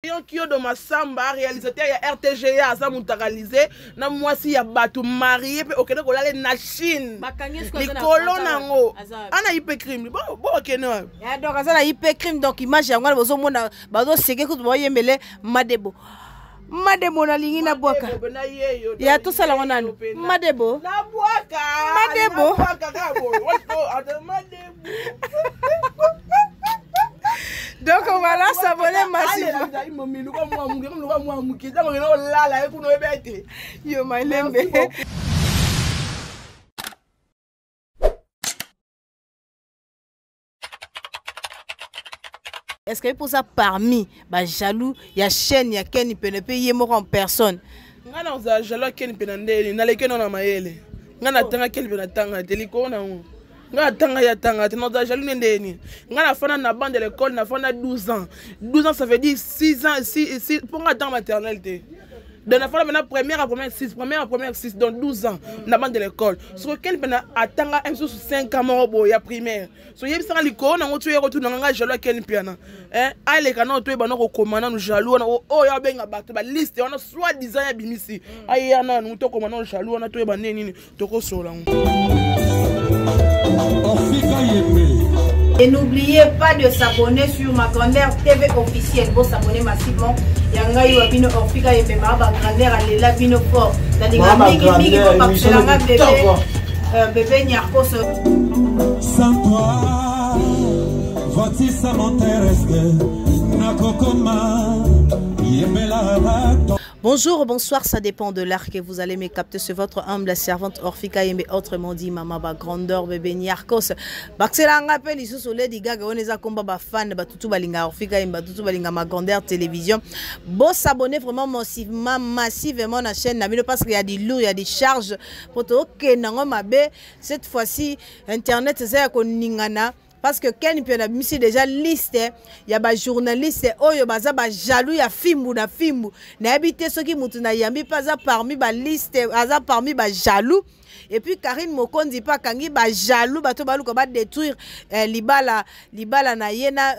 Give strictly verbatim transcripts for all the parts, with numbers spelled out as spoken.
Kyo de Massamba, réalisateur ya R T G A, ça réalisé. Na moi si ya batu marié pe okene ko lale na Chine. Ni kolon nango. Ana hyper crime. Bon bon okene. Ya donc azana hyper crime donc image yango bozo mona bazo seke ko boye mele Madebo. Madebo na lingi na bwaka. Ya to sala ngonano. Madebo. Na bwaka. Madebo. Donc on va là s'abonner massivement. Yo my lembe. Est-ce que pour ça parmi bah jaloux, il y a chaîne, il y a Ken peut ne payer mort en personne. Ngana za jaloux Ken peut ndele na leke na maele. Ngana tanga Ken peut na tanga teliko na ngo. Ngana tanga ya tanga te na jaloux ndeni. Ngana fana na bande de l'école na fana douze ans. douze ans ça veut dire six ans six pour nga dans maternelle. De la fois maintenant première à première six, première à première six, donc douze ans, na bande de l'école. Sur quel pena atanga un sur cinq ans morobo ya primaire. So yebi sanga liko na ngotu yero tu na nga jaloux ken piana. Hein, ai kana to ba no ko komana no jaloux na o ya benga bato ba liste on soit disant ya bimisi. Ai ya na no to komana jaloux na to ba nini to ko sola. Et n'oubliez pas de s'abonner sur ma grandeur T V officielle. Vous s'abonner massivement. Yanga yo bino Orfika et ma grandeur elle la bino fort. C'est-à-dire migi migi ko bakselanga bébé bébé Nyarkos. Sans toi, voici ça m'intéresse na kokoma yemela. Bonjour, bonsoir, ça dépend de l'art que vous allez me capter sur votre humble servante Orfika Yembe, autrement dit Mama ba grandeur bébé Nyarkos. Bakselanga pe lisu sole digaga oneza komba ba fan ba tutu balinga Orfika Yembe, tutu balinga ma grandeur télévision. Bon s'abonner vraiment massivement massivement à la chaîne Namino parce qu'il y a des lourds, il y a des charges pour to que nango mabe cette fois-ci internet c'est ko ningana. Parce que Ken peut mis déjà liste, il y a des journalistes, oh yo baza ba jaloux ya fimbu na fimbu. Na habité ceux qui mutuna yambi pas parmi ba liste, aza parmi ba jaloux. Et puis Karine Mokondi pas kangi ba jaloux bato balu ko ba détruire libala libala na yena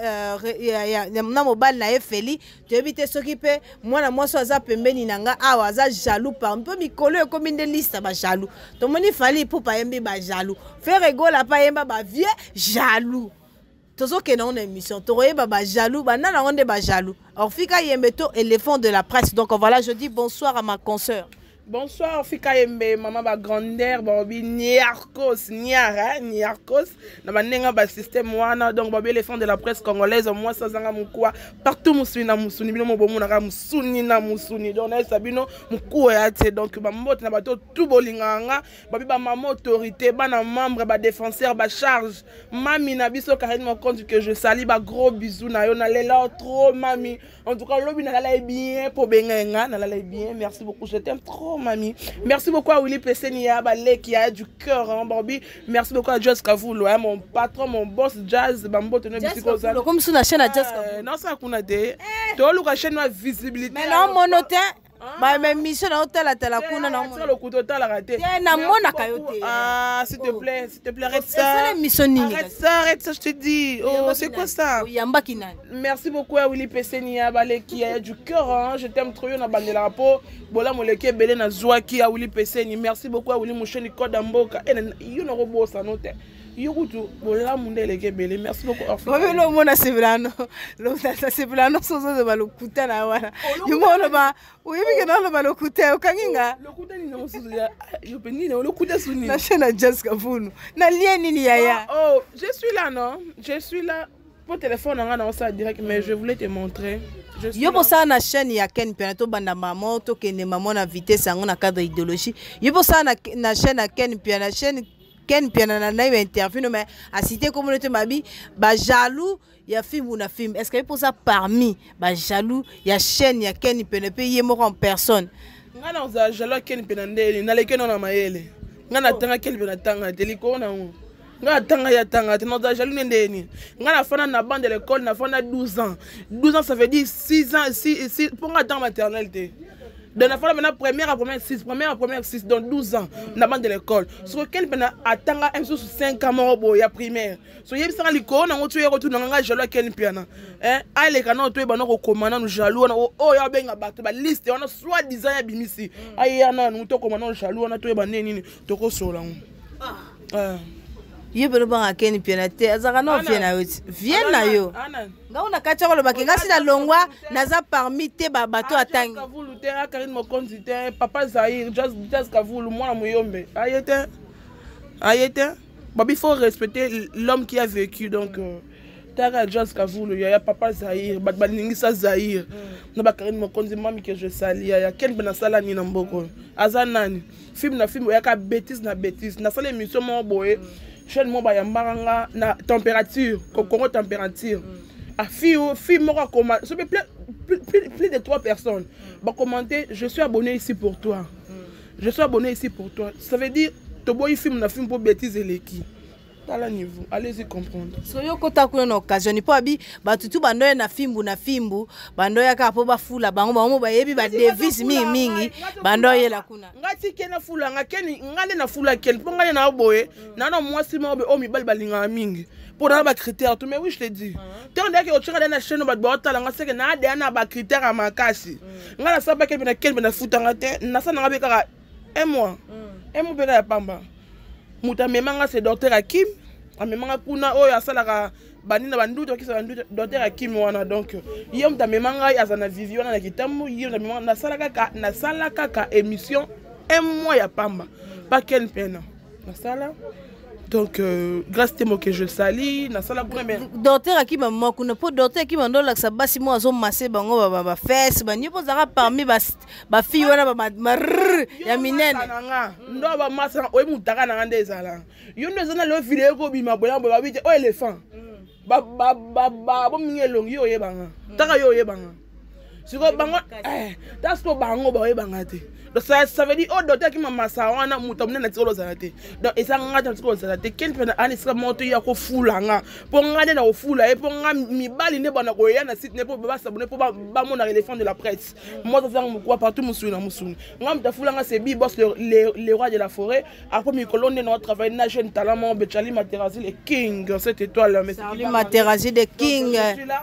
na mobile na efeli. Tu habité ceux qui peut moi na moi so aza pembeni nanga awa aza jaloux par un peu mikolo e comme une liste ba jaloux. To moni fali pour pas yembi ba jaloux. Faire rigoler pas yemba ba vieux jaloux. Tozo ke na on émission toroye baba jaloux ba nana onde ba jaloux. Orfika Yembe to éléphant de la presse. Donc voilà, je dis bonsoir à ma consoeur. Bonsoir Orfika Yembe, maman ba grandeur, babi Nyarkos, Nyara, Nyarkos, na banenga ba système wana donc babi éléphant de la presse congolaise moi ça zanga mukwa partout musuni na musuni bino mo bomu na musuni na musuni donc na sabino mukwa ya te donc ba mbote na bato tout bolinganga babi ba maman autorité bana membre ba défenseur ba charge mami na biso Karine Mokondi que je salue ba gros bisous na yo na lela trop mami en tout cas lobi na la bien pour benga na la bien merci beaucoup je t'aime trop mamie. Merci beaucoup à Willy Pessenia Balé qui a du cœur en Bambi. Merci beaucoup à Jazz Kavulo, hein, mon patron, mon boss Jazz Bambo tenez musique ça. Comme sur la chaîne à Jazz Kavulo. Non ça qu'on a des. Tu as la chaîne visibilité. Mais non mon hôtel. Bah même mission dans hôtel à tela kuna na mon. Le coup d'hôtel a raté. Na mona kayote. Ah s'il te plaît, s'il te plaît arrête ça. C'est la mission ningi. Arrête ça, arrête ça je te dis. Oh c'est quoi ça? Yamba kinani. Merci beaucoup à Willy Pessenia Balé qui a du cœur hein. Je t'aime trop na bande la peau. Bola moleke belé na Zwaki à Willy Pessenia. Merci beaucoup à Willy Moucheni Kodamboka. Et you no robo ça note. Yukutu bola mundele kebele merci beaucoup Orfika. Bobe lo mona seblano. Lo tata seblano sozo de balokuta na wana. Yumono ba uyibi ke no balokuta okanginga. Lokuta ni no sozo ya yo peni no lokuta suni. Na chena Jazz Kavulo. Na lien nini yaya. Oh, je suis là non? Je suis là. Pour téléphone on a ça direct mais je voulais te montrer. Yo bosa na chaîne ya Ken Piana to banda maman to kene maman na vitesse yango na cadre idéologie. Yo bosa na na chaîne ya Ken Piana chaîne Ken Piana na na interview mais à citer communauté mabi ba jaloux ya film ou na film. Est-ce que pour ça parmi ba jaloux ya chaîne ya Ken Piana payer mort en personne. Ngana za jaloux Ken Piana ndele na leke na maele. Ngana tanga Ken Piana tanga teliko na ngo. Ngana tanga ya tanga te na jaloux ndeni. Ngana fana na bande de l'école na fana douze ans. douze ans ça veut dire six ans six pour nga dans maternelle. Donc, la fois, maintenant, première à première six, première à première six, dans douze ans, dans la de l'école. Sur lequel, maintenant, attend un sous cinq ans, il y a primaire. So, il y a un licorne, on a retour dans un jaloux à quel piano. Hein, ah, les canons, tu es bon, on commande, nous jaloux, oh, il y a bien un bateau, la liste, on a soit dix ans, il y a bimisi. Ah, il y a un, nous, tu commandons jaloux, on a tout est bon, nini, tu es sur là. Ah. Ye belo banga keni piana te azaka no piana yo viens na yo nga una kacha ko lobaki nga sina longwa naza parmi te ba bato atangi kavulu te Karine Mokonzi te papa Zahir just just kavulu mwana muyombe ayete ayete babi faut respecter l'homme qui a vécu donc euh, Tara just kavulu ya papa Zahir bat balingisa Zahir na ba Karine Mokonzi mami que je sali ya ken bena sala ni na mboko azanani film na film ya ka bêtise na bêtise na sala émission mo boye chaîne mo ba yambanga na température Congo température a fille fille moko comment ça peut plus plus de trois personnes ba commenter je suis abonné ici pour toi je suis abonné ici pour toi ça veut dire to boy film na film pour bêtise eleki tala niveau allez-y comprendre so yo kota kuna na occasion po abi batutu bandoya na fimbu na fimbu bandoya ka po ba fula bango bango ba yebi ba devis mingi mingi bandoya la kuna ngati kena fula ngakeni ngale na fula ken po ngale na boye na na mwasi mo be o mi bal balinga mingi pour na ba critère tout mais oui je te dis tant que o tshaka na chaîne ba ba tala ngaseke na de na ba critère a makasi ngala saba ke na ken na futa ngate na sana ngabe ka un mois un mois beka ya pamba muta memanga c'est docteur Hakim amemanga kuna oyo asalaka banina banduto kisa banduto docteur Hakim wana donc yom muta memanga azana vision na kitambo yom muta memanga na salaka ka na salaka ka émission un mois ya pamba pas quelle peine na sala donc euh, grâce temo que je sali na sala pour mais docteur Hakim maman kuna po docteur Hakim ndo la sabasi mo azo masse bango ba ba fesse ba nyepo zaka parmi ba ba fille wana ba ya minene ndo ba massa oyi mutaka na ngande ezala yo ndo zana le video ko bima boya ba bite o éléphant ba ba ba ba bo mingelongi yo yebanga taka yo yebanga siko bango eh that's ko bango ba yebanga te donc ça ça veut dire oh docteur qui m'a massa wana mutamne na tsolo zalate donc esa ngata tsolo zalate ken pena ani sika moto ya ko fulanga po ngade na ofula e po ngam mibali ne bana ko ya na site ne po ba sabone po ba mona éléphant de la presse moi ça zangu quoi partout musuni na musuni ngam ta fulanga c'est bi boss les les rois de la forêt après mi colonne notre travail na jeune talent mon Betchali Materazzi le king cette étoile mais Betchali Materazzi de king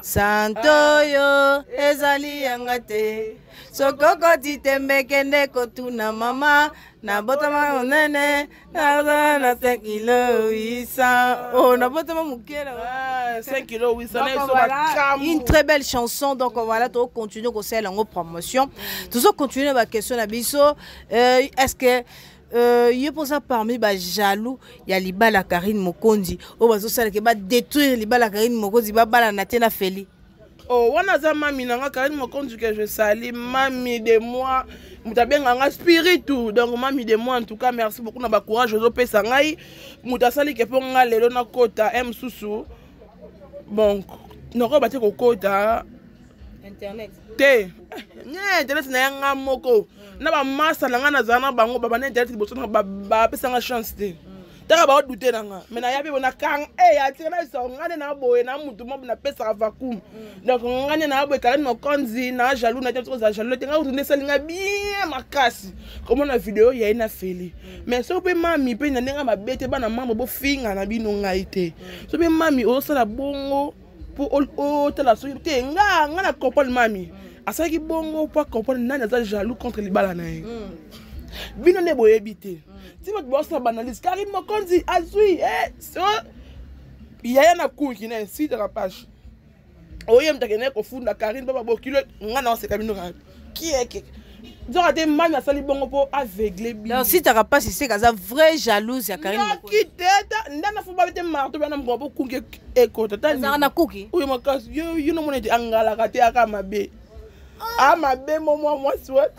santoyo ezali yangate sokoko titembe kende kotuna mama na botama onene na na cinq kilos huit cents oh na botama mukela cinq kilos huit cents une très belle chanson donc voilà to continuer ko sel en promotion toujours continuer ba question na biso est-ce que euh il pose parmi ba jaloux ya libala Karine Mokonzi o bazo sala ke ba détruire libala Karine Mokonzi ba bala na tena feli. Oh, wana za mami nanga Karine Mokonzi que je salue mami de moi mutabenga nga spiritu donc mami de moi en tout cas merci beaucoup na ba courage zo pesa ngai mutasali ke ponga lelo na kota m susu bon noko bate ko kota internet te nye internet na nga moko na ba masa nanga na zana bango baba na internet boso na ba pesa nga chance te taka ba douter nanga mais na yabi bona kang eh ya tina so ngane na boye na mutu mo na pesa vacuum donc ngane na boye Karine Mokonzi na jaloux na tso za jaloux tenga utunde salinga bien makasi comme na vidéo ya ina feli mais so pe mami pe na nenga mabete bana mambo bo finga na bino ngai te so pe mami o sala bongo pour o tela so te nga nga na comprendre mami asaki bongo pour comprendre nani za jaloux contre libala na ye bino ne boye bité si votre boss banalise Karine Mokonzi azui eh so yaya na kuki na site la page oyem takene ko funda Karine baba bokilo ngana se kamino ka qui est qui donc ate mami asali bongo po aveugle bi non si tu as pas si c'est kaza vrai jalouse ya Karine Mokonzi qui teta ndana fo babete marto bana mbo kunge ekota tani na kuki uyi makasi yo you no monete angala kate aka mabe ah mabe momo moi soit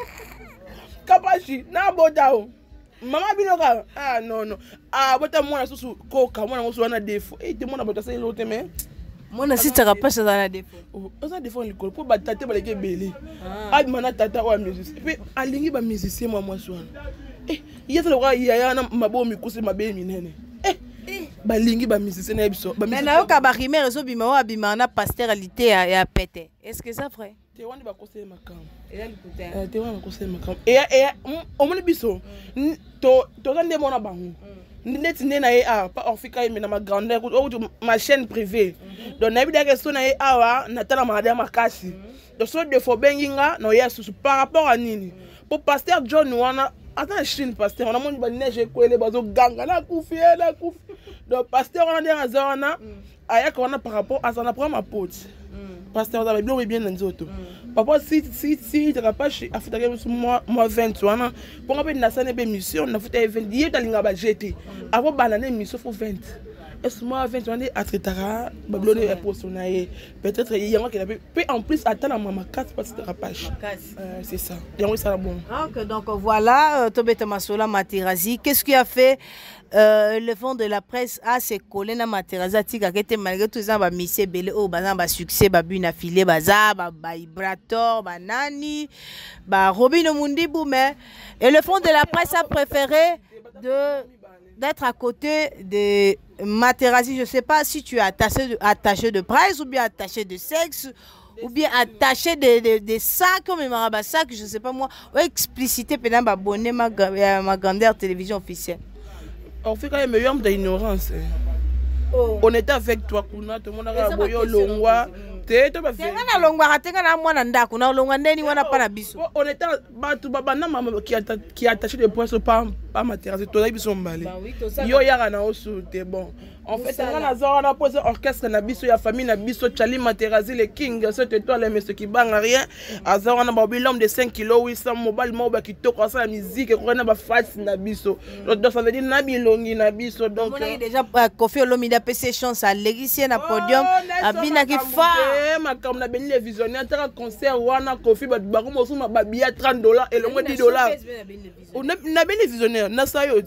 kapashi na bodao mama binoka ah non non ah bota mwana susu koka mwana musu wana defo eh te mwana bota sele lote mais mwana si tu pas ça na defo oh ça defo ni ko po ba tate ba leke belé ah mana tata wa musicien puis alingi ba musicien mwa mwa swana eh yesa lo ka yaya na mabo mikusi mabe minene eh balingi ba musicien na biso ba mais na yo ka ba rimer so bima wa bima na pasteuralité ya pete est-ce que ça vrai te wandi ba conseiller makam et là le putain euh te wandi ba conseiller makam et et au moins biso to to zande mona bango net nena e a pas Orphika Yembe na ma grandeur ou ma chaîne privée donc na bidaka so na e awa na tala madame makasi donc so de fo benginga no yesu par rapport à nini pour pasteur John wana attends chine pasteur on a mon ba neige kwele bazo ganga na kufi na kufi donc pasteur on a dit azana aya ko na par rapport à ça na prend ma pote pasteur ça va bien bien nzoto papa si si si tu pas chez afutaka moi moi vingt wana pour nga pe na sana be mission na futa vingt yé talinga ba jeter avant banane mission faut vingt est-ce moi vingt wana atretara bablone e postonaye peut-être yanga qui peut en plus attendre maman quatre parce que rapage euh, c'est ça yango ça bon donc donc voilà euh, Tobeta Masola Materazi qu'est-ce qui a fait euh, le fond de la presse a se collé na Materazi tika kete malgré tout ça ba mission belé o ba ba succès ba buna filé baza ba vibrator ba nani ba Robin Mundibu mais et le fond de la presse a préféré de d'être à côté de Materazi. Je ne sais pas si tu es attaché de, attaché de presse ou bien attaché de sexe ou bien attaché de, de, de sacs comme un sac, je ne sais pas moi. Ou expliciter pendant abonner ma, ma grandeur télévision officielle. On fait quand même meilleur d'ignorance. Oh. On était avec toi, Kuna, tout le monde a boyo longwa. Te ba fait. Na longwa ratenga na mwana ndako na longwa ndeni wana pana biso. On était batu baba na mama qui qui attaché de poisson pas pas Materazi to la biso mbale. Yo yara na osu te bon. En fait, on a zora na posé orchestre na biso ya famille na biso Chali Materazi le king cette toi les monsieur qui bang rien. Azora na babi l'homme de cinq kilos huit cents mobile mobile qui toque ça la musique ko na ba face na biso. Donc ça veut dire na bilongi na biso donc on a déjà Kofi Olomide P C chance à l'égicien na podium abina ki fa ma comme na beni les visionnaires tara concert wana Kofi ba ba mo suma ba billet trente dollars et le moins dix dollars. On na beni visionnaire na sayot.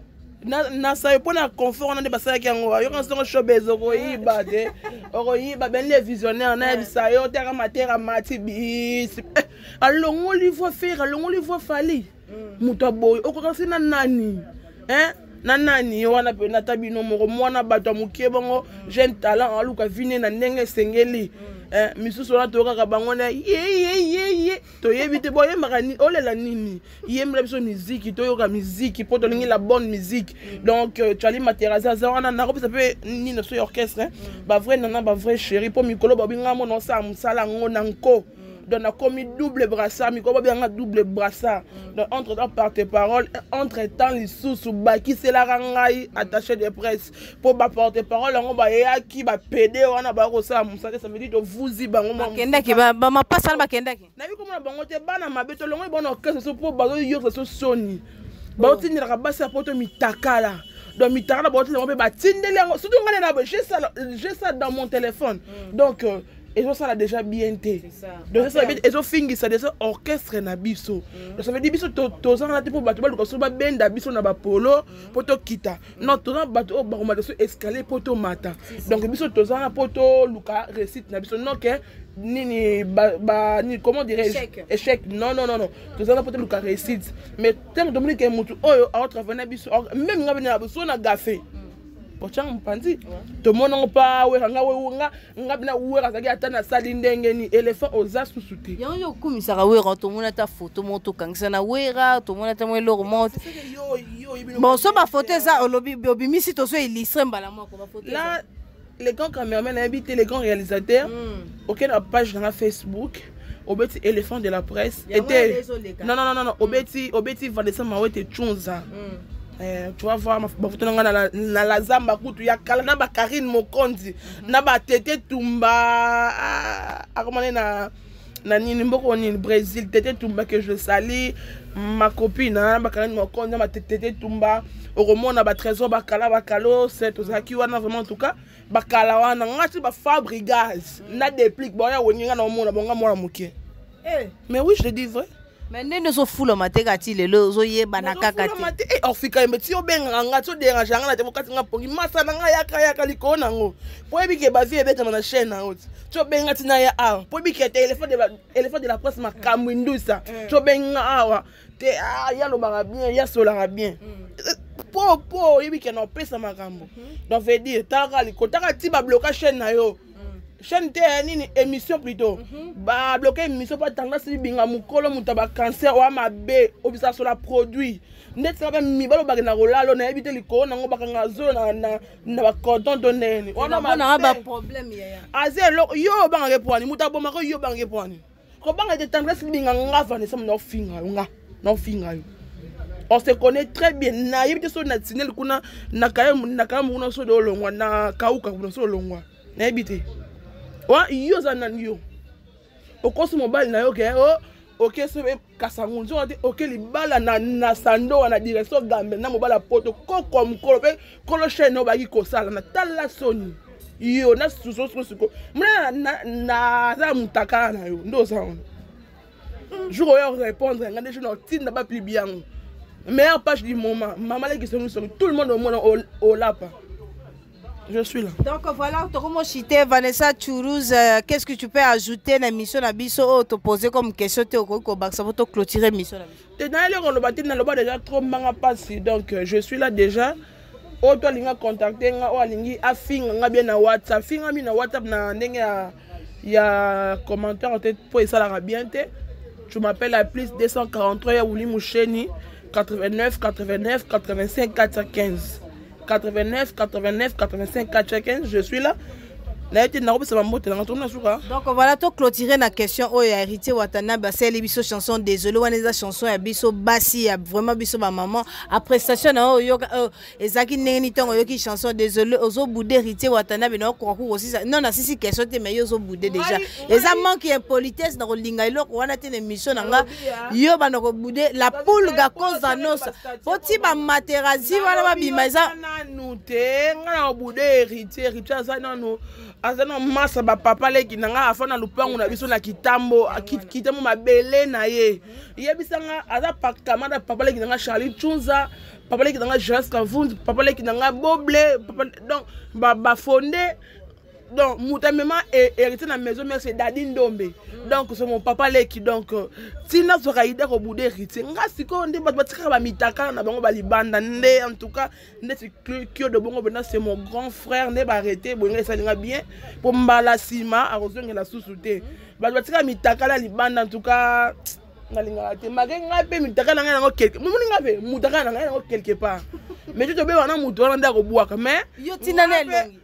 Na na sayo pona confort on a dépassé qui yango yo kan so showbiz okoyiba de okoyiba ben les visionnaires na bisayo tera matera mati bis alongo li vo faire alongo li vo fali muto boy okokansi na nani hein na nani wana pe na tabino moko mwana bato mukie bongo jeune talent aluka vine na ndenge sengeli eh misusu na toka ka bango na ye ye ye ye to yebite boye makani olela nini yembla biso musique to yoka musique poto lingi la bonne musique donc Chali Materazi azana na ko pe ni no so orchestre ba vrai nana ba vrai chéri po mikolo ba binga mo no sa musala ngona nko donc on a commis double brassard, mais comment bien un double brassard. Donc entre temps par tes paroles, entre temps les sous sous baki c'est la rangaï attaché de presse pour ba porter parole on va ya qui va péder on a ba ça ça veut dire que vous y bango kenda ki ba ma pas ça ba kenda ki. Na bi comment bango te bana mabeto longo bon orchestre pour ba yo so soni. Ba tini la basa poto mitakala. Donc mitakala ba tini ba tindele surtout ngane na j'ai ça j'ai ça dans mon téléphone. Donc et ça l'a déjà bien été. Donc ça veut dire et fingi ça déjà orchestre na biso. Donc ça veut dire biso to to ça na te pour bato ba luka so ba benda biso na ba polo poto kita. Non to na bato o ba ko mata so escalier poto mata. Donc biso to ça na poto luka récite na biso non que ni ba, ba ni comment dirais-je échec. Non non non non. To ça na poto luka récite. Mais tant Dominique mutu oyo a travailler biso même nga bena biso na gafé. Pochang mpandi to mona pa we nga we nga nga bina we razaki atana sali ndenge ni éléphant oza susute yo yo kumisa ka we to mona ta photo moto kangisa na wera to mona ta mwelo remonte bon so ba photo ça olobi obimisi to so illustré mbala moko ba photo là les grands caméramans invité les grands réalisateurs auquel la page dans la Facebook obeti éléphant de la presse était non non non non obeti obeti Vanessa Mawete Chunza. Eh, tu vas voir ma photo na na la zamba kutu ya kala na ba Karine Mokonzi na ba Tete Tumba a comment na na nini mboko ni Brésil Tete Tumba que je salue ma copine na ba Karine Mokonzi na Tete Tumba oromona ba trésor ba kala ba kalo c'est aux aki wana vraiment en tout cas ba kala wana ngati ba fabrigage na déplique boya woninga na mona bonga mona mukie eh mais oui je le dis vrai. Mais ne so fulo mateka ti lelo zo ye banaka kati eh Orphika Yembe ti obenga nga to dérange nga te bokati nga pongi masa na nga yaka yaka likona ngo po ebike ba vie ebeta na chaîne na oti to benga ti na ya a po ebike te éléphant de la éléphant de la presse makambo indusa to benga awa te ah ya lo ba bien ya sola bien po po ebike na pesa makambo donc veut dire taka likota ka ti ba bloquer chaîne na yo chaîne te nini émission plutôt ba bloquer émission pas tendance binga mukolo mutaba cancer wa mabe obisa sur la produit net ça ba mi balo ba na rolalo na ebite liko na ngo bakanga zo na na na ba cordon donné on a ba problème ya aze lo yo ba ngeke pwani mutabo mako yo ba ngeke pwani ko ba ngeke tendance binga ngava ne sam no finga nga no finga on se connaît très bien na ebite so na tinel kuna na kaya na kaya muno so do longwa na kauka kuno so longwa na ebite wa yo za nan yo okoso mobile na yo ke o oke so be kasangu nzo ati oke libala na na sando na direction gambe na mobile poto koko mkolo pe kolo chaîne no ba ki kosala na tala soni yo na suso suso mna na na za mutaka na yo ndo za on jour yo répondre ngande je no tin na ba plus bien meilleure page du moment maman les questions sont tout le monde au monde au, au lapa. Je suis là. Donc voilà, comment chité Vanessa Chourouz, euh, qu'est-ce que tu peux ajouter dans l'émission Nabiso, te poser comme question, te pour clôturer l'émission Nabiso. Déjà trop manga passé, donc je suis là déjà. Auto linga contacter nga o alingi afinga nga bien na WhatsApp, finga mi na WhatsApp na ndenge ya ya commentaire en tête pour ça la bien te. Tu m'appelles à plus deux cent quarante-trois ya Wuli Moucheni quatre-vingt-neuf quatre-vingt-neuf quatre-vingt-cinq quatre cent quinze. quatre-vingt-neuf quatre-vingt-neuf quatre-vingt-cinq quatre cent quinze, je suis là. Donc voilà, tu clôturer la question oh ya héritier Watanabe c'est les biso chanson désolé on est chanson ya biso basi ya vraiment biso ba maman après station na yo ezaki neni tongo yo ki chanson désolé ozo boudé héritier Watanabe na ko ko aussi non na sisi question te mais yo zo boudé déjà eza manque de politesse na ko linga iloko wana te émission na nga yo ba na ko boudé la poule ga cause anosa poti ba materazi wana ba bima eza nanu te ngana boudé héritier héritier ça non azana masa ba papa leki nanga afana lupangu na biso na kitambo kitambo mabele na ye yebisanga aza pakamada papa leki nanga Charlie Chunza papa leki nanga Jas Kavund papa leki nanga Boble papa donc ba ba fondé donc mutamema hérité na maison mais c'est Dadi Ndombe donc c'est mon papa leki donc tina so kaida ko boudé hérité nga siko ndé batika ba mitaka na bango ba libanda ndé en tout cas ndé c'est Kyo de bongo bena c'est mon grand frère ndé ba arrêté bonga ça linga bien pour mbala sima a rozonga la sousouté ba batika mitaka la libanda en tout cas ngalinga te magenga pe mitaka na nga quelque mumuni ngabe mutaka na nga quelque part mais tu te be wana mutu wana ndako buaka mais yo tina nelongi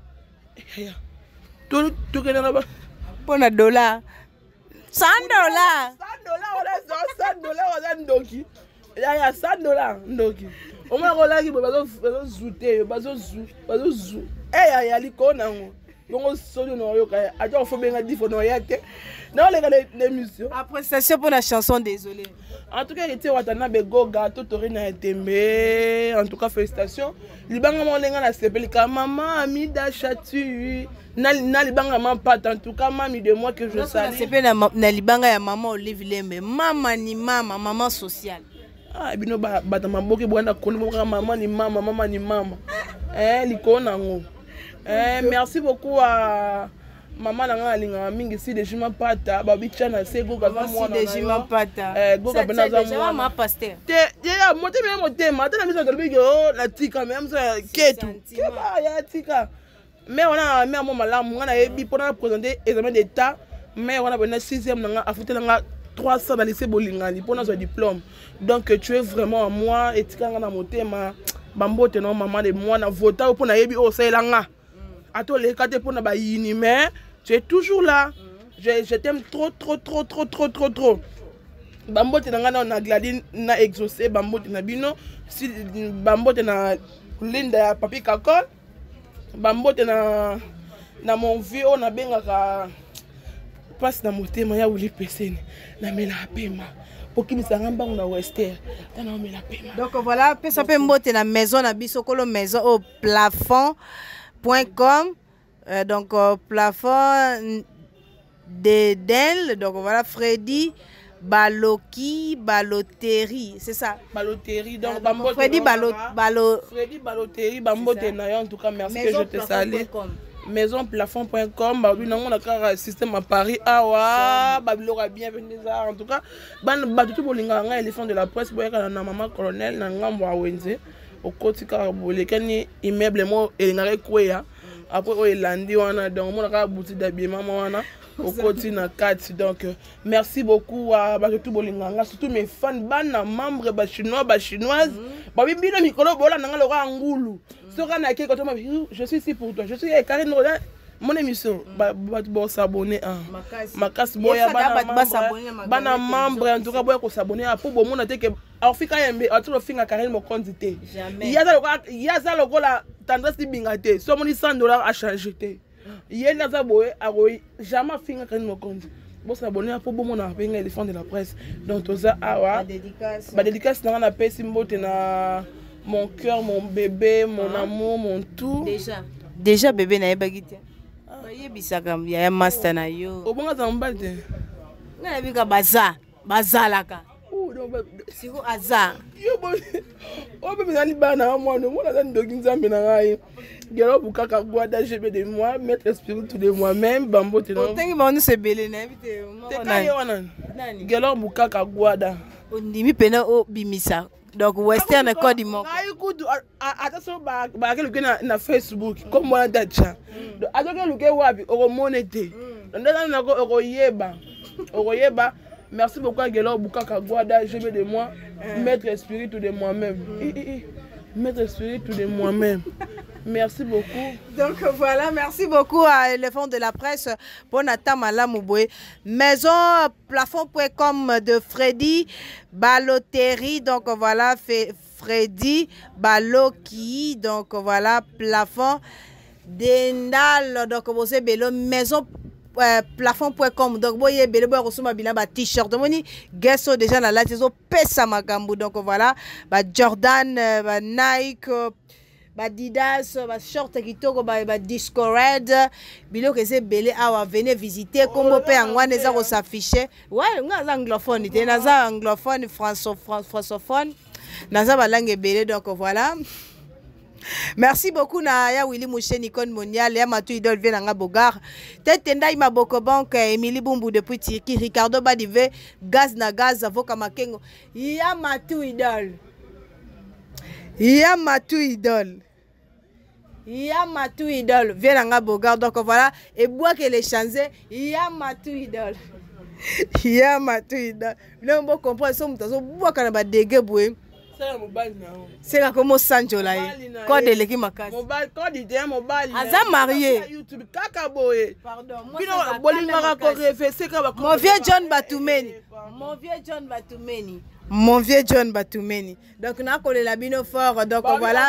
tout tout que na ba pour na dollar cent dollars cent dollars wala cent dollars wala ndoki ya ya cent dollars ndoki o mona ko laki bazo bazo zute bazo zu bazo zu eh ya ya likona ngo bongo solo no yo ka ajo fo benga difo no yate na le gale l'émission après session pour la chanson désolé en tout cas était Watanabe Goga totori na tembe en tout cas félicitations libanga mo lenga na sepelika maman Amida Chatu na na libanga ma pata en tout cas mami de moi que je salue c'est pas na libanga ya maman Olive Lembe maman ni mama maman sociale ah bino ba bata maboke bwana kono maman ni mama maman ni mama eh likona ngo eh merci beaucoup à maman nanga linga mingi si de jima pata babicha na sego kaza mwana si de jima pata eh goga bena za mwana ma pasteur te ya mote me mote mata na miso kalbiki oh na tika même ça ketu keba ya tika mais on a mais mon malamu ngana yebi pour présenter examen d'état mais on a bena sixième nanga afute nanga trois cents dans lycée bolingani pour notre diplôme donc tu es vraiment à moi et tika ngana motema bambote non maman de moi na vota pour na yebi o sailanga ato les quatre pour na ba yini mais tu es toujours là je je t'aime trop trop trop trop trop trop trop bambote na ngana na Gladine na exaucé bambote na bino si bambote na Linda ya papi kakol bambote na na mon vieux on a bengaka passe na motema ya Wuli Pesene na mela pema pour qui misanga mbangu na Wester na mela pema donc voilà pesa pe mbote na maison na biso kolo maison au plafond point com euh, donc euh, plafond de Del donc voilà Freddy Baloki Baloterie c'est ça Baloterie donc euh, donc Freddy Balo Balo Freddy Baloterie bambote na en tout cas merci maison que je te salue maison plafond point com babi nango na kara système à Paris awa babilora bienvenue ça en tout cas ban batutu bolinga nga éléphant de la presse boyaka na maman colonel na ngambo a wenze au kotika bolekani immeuble mo elingare kweya après oyo elandi wana donc omonaka boutique d'habillement wana okoti na kati donc merci beaucoup à bato tout bolinganga surtout mes fans bana membre ba chinois ba chinoise ba bino mikolo bola nanga loka ngulu soka na ke koto je suis ici pour toi je suis Karine Roland mon émission ba ba s'abonner à Makasi boya bana membre en tout cas boya ko s'abonner à pour bon mona te que Africa yembe aturo finga Karine mo quantité yaza loka yaza lokola tendance di bingate so moni cent dollars à changer te yenda za boye aroy jamais finga Karine mo quantité bon s'abonner pour bon mona benga éléphant de la presse donc toza awa dédicace ba dédicace na na pesi mbote na mon cœur mon bébé mon amour mon tout déjà déjà bébé na ebagite yebisaka ya master na yo obonga za mbate na bika baza bazalaka siko aza yo bo o bébé na libana mwana mwana za ndoki nzambe na ngai gelo bukaka gwada jebe de moi mettre esprit tout de moi-même bambo te no otengi ba onu sebele na bite te kaye wana gelo bukaka gwada ondimi pena o bimisa donc western code mo ngai kudu ataso ba ba keluke na na Facebook comme moi dacha donc azoke luke wapi oko monete ndana nako oko yeba oko yeba merci beaucoup à Gelo Bukaka Gwada je veux de moi mettre esprit tout de moi-même mettre esprit tout de moi-même. Merci beaucoup. Donc voilà, merci beaucoup à Éléphant de la presse pour Nathan Malamouboé. Maison plafond point com de Freddy Baloterie. Donc voilà, Freddy Baloki. Donc voilà, plafond d'Endal. Donc vous savez, Bélo, maison Euh, plafond point com donc boye bele boye resuma bina ba t-shirt moni gesso déjà na la tezo pesa makambu donc voilà ba Jordan ba Nike ba Adidas ba short kitoko ba ba Disco Red biloko ese bele awa venez visiter kombo pe angwana eza ko s'afficher ouais ngaza anglophone te naza anglophone francophone naza ba langue bele donc voilà. Merci beaucoup na ya Willy Mouché Nikon Monial ya Matu Idol Venanga Bogar Tetenda ima Boko Bank Emily Bumbu depuis Tirki Ricardo Badive Gaz na Gaz Avoka Makengo ya Matu Idol ya Matu Idol ya Matu Idol Venanga Bogar donc voilà et bois que les chanzer ya Matu Idol ya Matu Idol non bon comprendre ça mutazo bois kana ba dege boue c'est là comme Sancho là code l'équipe makasi mobile code de mobile aza marié YouTube kaka boye pardon mon vieux John Batumeni mon vieux John Batumeni mon vieux John Batumeni donc na kolela bino fort donc voilà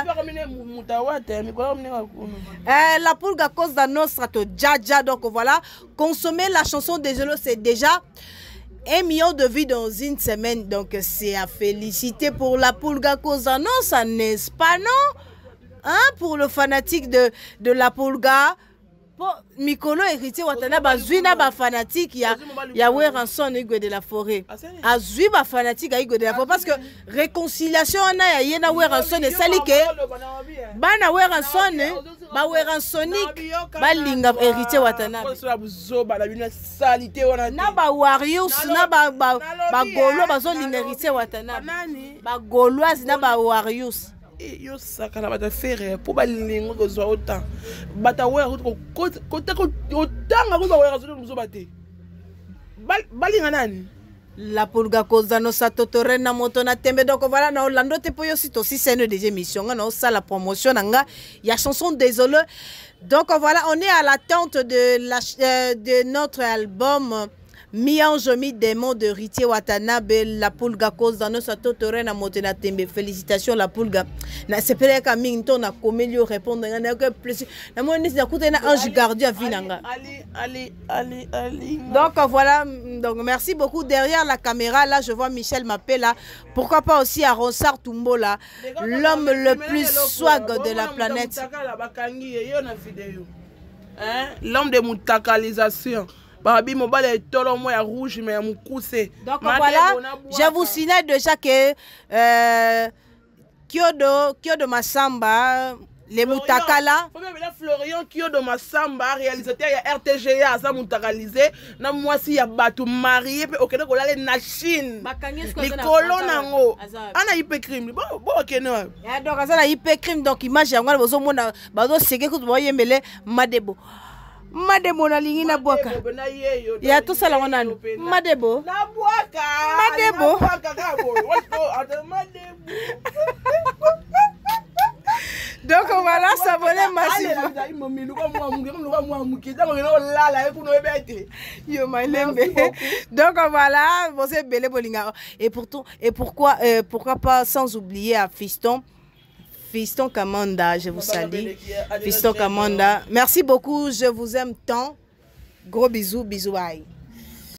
euh, la pulga cause da nostra to jaja donc voilà consommer la chanson désolé c'est déjà un million de vues dans une semaine, donc c'est à féliciter pour la Pulga Cosa, non, ça n'est-ce pas, non? Hein, pour le fanatique de, de la Pulga. Mikolo héritier watana bazuina ba fanatique ya ya Weranson Igwe de la forêt. Azui ba fanatique ya Igwe de la forêt parce que réconciliation na ya yena Weranson et salike bana Weranson ba Weransonique ba linga héritier watana na ba Warriors na ba ba Golo bazo linga héritier watana ba Goloise na ba Warriors yo sakana bata faire pour balingo ko zo autant bata wera ko ko ko otanga ko wera zo muzo bate balinga nani la Pulga Cosa no satotore na moto na tembe donc voilà na Orlando te poyo sito si c'est une des émissions na ça la promotion nga ya chanson désolé donc voilà on est à l'attente de la euh, de notre album Mi-ange mi-démon de Ritier Watanabe, la Pulga Cosa no satotore na moto na tembe. Félicitations la Pulga. Na sepele ka minto na komelio répondre na que plus na moni na kuta na ange gardien vinanga. Ali ali ali ali. Donc voilà, donc merci beaucoup derrière la caméra là je vois Michel m'appelle là. Pourquoi pas aussi à Ronsard Tumbo là, l'homme le plus swag de la planète. Hein? L'homme de mutakalisation. Babi mobile est tolo moi rouge mais mukuse. Donc voilà, je vous signale déjà que euh, Kyodo Kyodo Masamba Les Moutakala. Florian Kyodo Massamba, réalisateur ya R T G A, ça moutakalisé. Na moi si ya batu marié pe okene ko la na Chine. Nicolo nango. Ana hype crime. Bon bon okene. Ya donc ça na hype crime donc image ya ngwana bozo mona bazo seke ko boye mele Madebo. Madebo na lingi na boaka. Ya to sala ngona. Madebo. Na boaka. Madebo. Na boaka kabo. Wato Madebo. Donc voilà, s'abonner massivement. Donc voilà, vous êtes belé bolinga. Et pourtant, et pourquoi, euh, pourquoi pas sans oublier à Fiston, Fiston Kamanda, je vous salue. Fiston Kamanda, merci beaucoup, je vous aime tant. Gros bisous, bisous, bye.